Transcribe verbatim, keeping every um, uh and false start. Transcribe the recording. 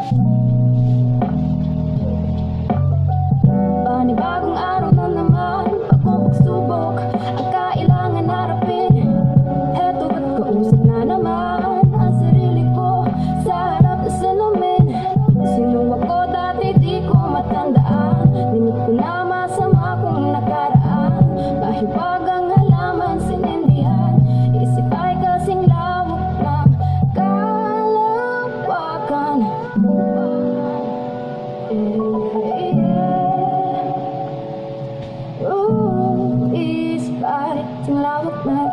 Panibagong araw na naman, pagpapagsubok ang kailangan harapin. Heto ba't kausap na naman ang sarili ko sa harap na salamin. Sino ako dati di ko matandaan, limit ko na masama kong nakaraan. Mahiwagang halaman sinindihan, isip ay kasing lawak ng kalawakan. Eh, Ooh, isip ay kasing lawak ng